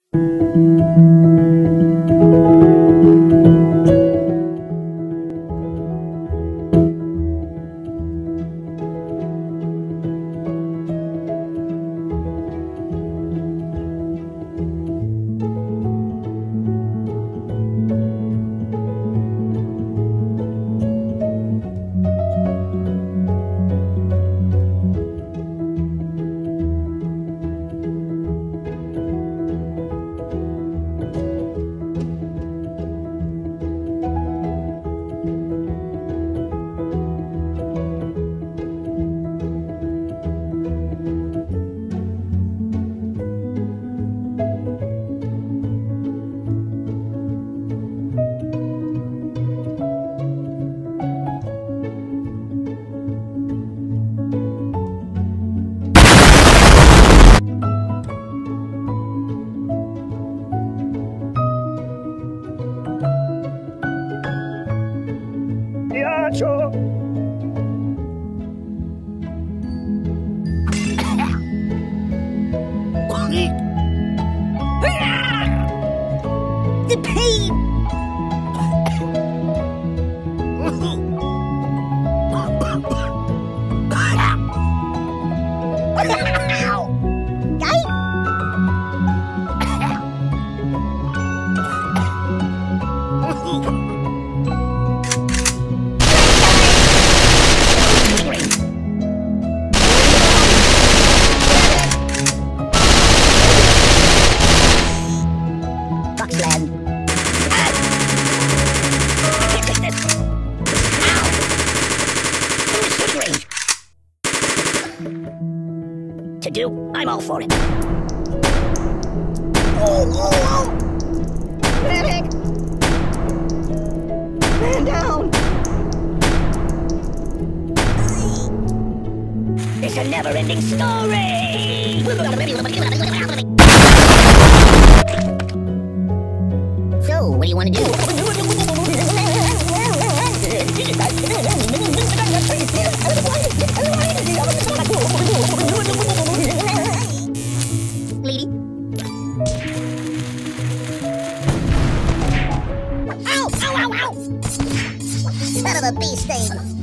Sure. The pain! To do, I'm all for it. Oh! Medic! Man down! It's a never-ending story! So, what do you want to do? Lady? Ow! Ow, ow, ow! Son of a bee sting!